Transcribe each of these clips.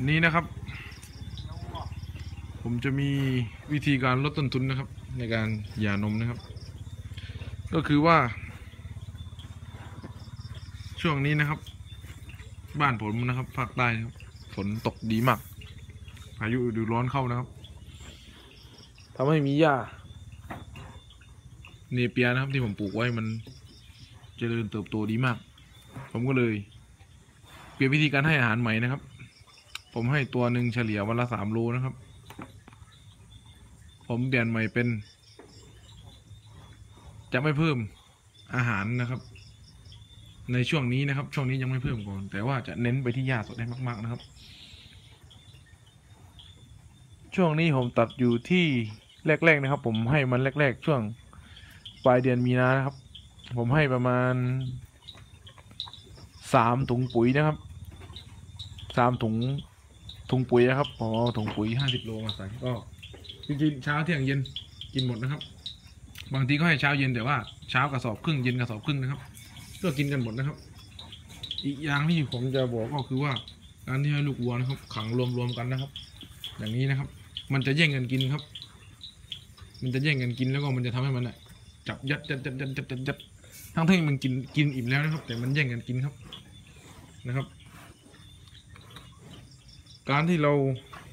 นี้นะครับผมจะมีวิธีการลดต้นทุนนะครับในการหย่านมนะครับก็คือว่าช่วงนี้นะครับบ้านผมนะครับภาคใต้นะครับฝนตกดีมากพายุฤดูร้อนเข้านะครับทำให้มีหญ้าเนเปียนะครับที่ผมปลูกไว้มันเจริญเติบโตดีมากผมก็เลยเปลี่ยนวิธีการให้อาหารใหม่นะครับผมให้ตัวหนึ่งเฉลี่ยวันละ3 โลนะครับผมเปลี่ยนใหม่เป็นจะไม่เพิ่มอาหารนะครับในช่วงนี้นะครับช่วงนี้ยังไม่เพิ่มก่อนแต่ว่าจะเน้นไปที่หญ้าสดให้มากๆนะครับช่วงนี้ผมตัดอยู่ที่แรกๆนะครับผมให้มันแรกๆช่วงปลายเดือนมีนานะครับผมให้ประมาณ3 ถุงปุ๋ยนะครับ3 ถุงปุ๋ยนะครับผมเอาถุงปุ๋ย50 โลมาใส่ก็จริงๆเช้าเที่ยงเย็นกินหมดนะครับบางทีก็ให้เช้าเย็นแต่ว่าเช้ากระสอบครึ่งเย็นกระสอบครึ่งนะครับก็กินกันหมดนะครับอีกอย่างที่ผมจะบอกก็คือว่าการที่ให้ลูกวัวนะครับขังรวมกันนะครับอย่างนี้นะครับมันจะแย่งกันกินครับมันจะแย่งกันกินแล้วก็มันจะทำให้มันจับยัดทั้งที่มันกินอิ่มแล้วนะครับแต่มันแย่งกันกินครับนะครับการที่เรา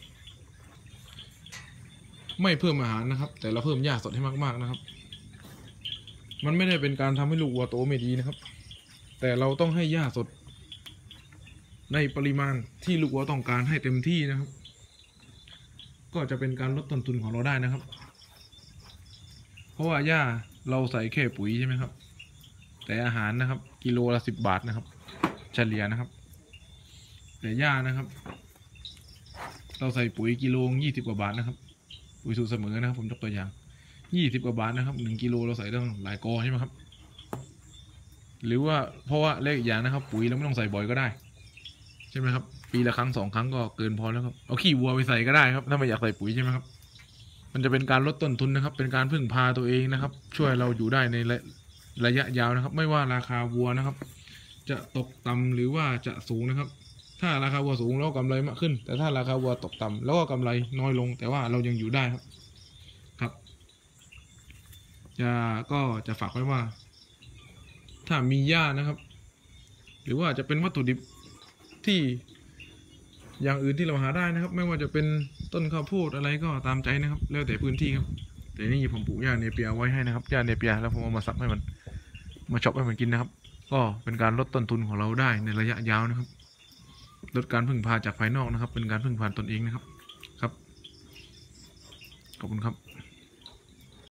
ไม่เพิ่มอาหารนะครับแต่เราเพิ่มหญ้าสดให้มากๆนะครับมันไม่ได้เป็นการทำให้ลูกวัวโตไม่ดีนะครับแต่เราต้องให้หญ้าสดในปริมาณที่ลูกวัวต้องการให้เต็มที่นะครับก็จะเป็นการลดต้นทุนของเราได้นะครับเพราะว่าหญ้าเราใส่แค่ปุ๋ยใช่ไหมครับแต่อาหารนะครับกิโลละ10 บาทนะครับเฉลี่ยนะครับแต่หญ้านะครับเราใส่ปุ๋ยกิโล20 กว่าบาทนะครับปุ๋ยสูตรเสมอนะครับผมยกตัวอย่าง20 กว่าบาทนะครับ1 กิโลเราใส่ต้องหลายกอใช่ไหมครับหรือว่าเพราะว่าเลขอย่างนะครับปุ๋ยเราไม่ต้องใส่บ่อยก็ได้ใช่ไหมครับปีละครั้ง2 ครั้งก็เกินพอแล้วครับเอาขี้วัวไปใส่ก็ได้ครับถ้าไม่อยากใส่ปุ๋ยใช่ไหมครับมันจะเป็นการลดต้นทุนนะครับเป็นการพึ่งพาตัวเองนะครับช่วยเราอยู่ได้ในระยะยาวนะครับไม่ว่าราคาวัวนะครับจะตกต่ำหรือว่าจะสูงนะครับถ้าราคาวัวสูงแล้วกำไรมากขึ้นแต่ถ้าราคาวัวตกต่ำแล้วก็กำไรน้อยลงแต่ว่าเรายังอยู่ได้ครับจะฝากไว้ว่าถ้ามีหญ้านะครับหรือว่าจะเป็นวัตถุดิบที่อย่างอื่นที่เราหาได้นะครับไม่ว่าจะเป็นต้นข้าวโพดอะไรก็ตามใจนะครับแล้วแต่พื้นที่ครับแต่นี่ผมปลูกหญ้าเนเปียไว้ให้นะครับหญ้าเนเปียแล้วผมเอามาสับให้มันมาเฉาะให้มันกินนะครับก็เป็นการลดต้นทุนของเราได้ในระยะยาวนะครับลดการพึ่งพาจากภายนอกนะครับเป็นการพึ่งพาตนเองนะครับขอบคุณครับ